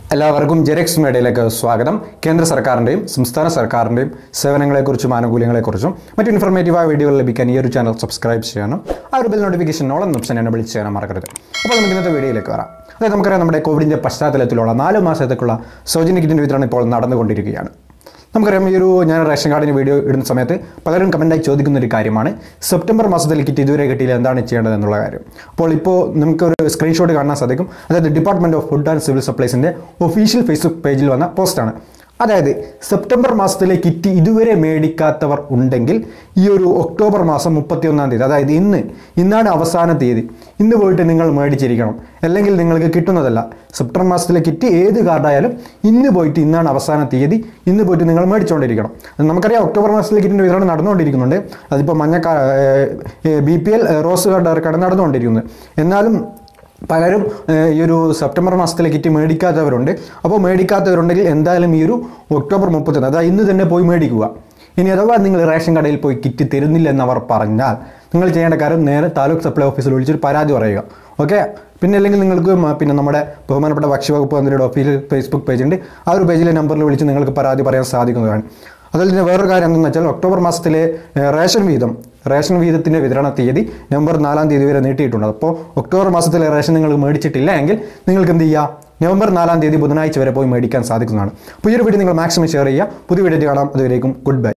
എല്ലാവർക്കും ജെറിക്സ് മീഡിയയിലേക്ക് സ്വാഗതം. കേന്ദ്ര സർക്കാരിൻ്റെയും സംസ്ഥാന സർക്കാരിൻ്റെയും സേവനങ്ങളെക്കുറിച്ചും ആനുകൂല്യങ്ങളെക്കുറിച്ചും മറ്റ് ഇൻഫർമേറ്റീവായ വീഡിയോകൾ ലഭിക്കാൻ ഈ ഒരു ചാനൽ സബ്സ്ക്രൈബ് ചെയ്യണം. ആ ഒരു ബെൽ നോട്ടിഫിക്കേഷൻ ഓൾ എന്ന ഓപ്ഷൻ എന്നെ വിളിച്ച് ചെയ്യാൻ മറക്കരുത്. അപ്പോൾ നമുക്ക് ഇന്നത്തെ വീഡിയോയിലേക്ക് വരാം. അതായത് നമുക്കറിയാം, നമ്മുടെ കോവിഡിൻ്റെ പശ്ചാത്തലത്തിലുള്ള 4 മാസത്തേക്കുള്ള സൗജന്യ കിറ്റിൻ്റെ വിതരണം ഇപ്പോൾ നടന്നുകൊണ്ടിരിക്കുകയാണ്. നമുക്കറിയാം, ഞാൻ റേഷൻ കാർഡിന് വീഡിയോ ഇടുന്ന സമയത്ത് പലരും കമൻറ്റായി ചോദിക്കുന്ന ഒരു കാര്യമാണ് സെപ്റ്റംബർ മാസത്തിൽ കിറ്റ് ഇതുവരെ കിട്ടിയില്ല, എന്താണ് ചെയ്യേണ്ടത് എന്നുള്ള കാര്യം. അപ്പോൾ ഇപ്പോൾ നമുക്കൊരു സ്ക്രീൻഷോട്ട് കാണാൻ സാധിക്കും. അതായത് department of food and civil സപ്ലൈസിൻ്റെ ഒഫീഷ്യൽ ഫേസ്ബുക്ക് പേജിൽ വന്ന പോസ്റ്റാണ്. അതായത് സെപ്റ്റംബർ മാസത്തിലെ കിറ്റ് ഇതുവരെ മേടിക്കാത്തവർ ഉണ്ടെങ്കിൽ ഈ ഒരു ഒക്ടോബർ മാസം 31-ാം തീയതി, അതായത് ഇന്നാണ് അവസാന തീയതി, ഇന്ന് പോയിട്ട് നിങ്ങൾ മേടിച്ചിരിക്കണം. അല്ലെങ്കിൽ നിങ്ങൾക്ക് കിട്ടുന്നതല്ല. സെപ്റ്റംബർ മാസത്തിലെ കിറ്റ് ഏത് കാർഡായാലും ഇന്നാണ് അവസാന തീയതി, ഇന്ന് പോയിട്ട് നിങ്ങൾ മേടിച്ചുകൊണ്ടിരിക്കണം. നമുക്കറിയാം, ഒക്ടോബർ മാസത്തിലെ കിറ്റിൻ്റെ വിതരണം നടന്നുകൊണ്ടിരിക്കുന്നുണ്ട്. അതിപ്പോൾ BPL റോസ് കാർഡുകാർക്കാണ് നടന്നുകൊണ്ടിരിക്കുന്നത്. എന്നാലും പലരും ഈ ഒരു സെപ്റ്റംബർ മാസത്തിലെ കിറ്റ് മേടിക്കാത്തവരുണ്ട്. അപ്പോൾ മേടിക്കാത്തവരുണ്ടെങ്കിൽ എന്തായാലും ഈ ഒരു ഒക്ടോബർ 30, അതായത് ഇന്ന് തന്നെ പോയി മേടിക്കുക. ഇനി അഥവാ നിങ്ങൾ റേഷൻ കടയിൽ പോയി കിറ്റ് തരുന്നില്ലെന്നവർ പറഞ്ഞാൽ നിങ്ങൾ ചെയ്യേണ്ട കാര്യം നേരെ താലൂക്ക് സപ്ലൈ ഓഫീസിൽ വിളിച്ചൊരു പരാതി പറയുക. ഓക്കെ. പിന്നെ അല്ലെങ്കിൽ നിങ്ങൾക്ക് നമ്മുടെ ബഹുമാനപ്പെട്ട ഭക്ഷ്യവകുപ്പ് മന്ത്രിയുടെ ഒഫീഷ്യൽ ഫേസ്ബുക്ക് പേജുണ്ട്. ആ ഒരു പേജിലെ നമ്പറിൽ വിളിച്ച് നിങ്ങൾക്ക് പരാതി പറയാൻ സാധിക്കുന്നതാണ്. അതുപോലെ തന്നെ വേറൊരു കാര്യം എന്താണെന്ന് വെച്ചാൽ, ഒക്ടോബർ മാസത്തിലെ റേഷൻ വീതത്തിൻ്റെ വിതരണ തീയതി നവംബർ 4-ാം തീയതി വരെ നീട്ടിയിട്ടുണ്ട്. അപ്പോൾ ഒക്ടോബർ മാസത്തിലെ റേഷൻ നിങ്ങൾ മേടിച്ചിട്ടില്ല എങ്കിൽ നിങ്ങൾക്ക് എന്ത് ചെയ്യുക, നവംബർ 4-ാം തീയതി ബുധനാഴ്ച വരെ പോയി മേടിക്കാൻ സാധിക്കുന്നതാണ്. അപ്പോൾ ഈ ഒരു വീഡിയോ നിങ്ങൾ മാക്സിമം ഷെയർ ചെയ്യുക. പുതിയ വീഡിയോ കാണാം. അതുവരേക്കും ഗുഡ് ബൈ.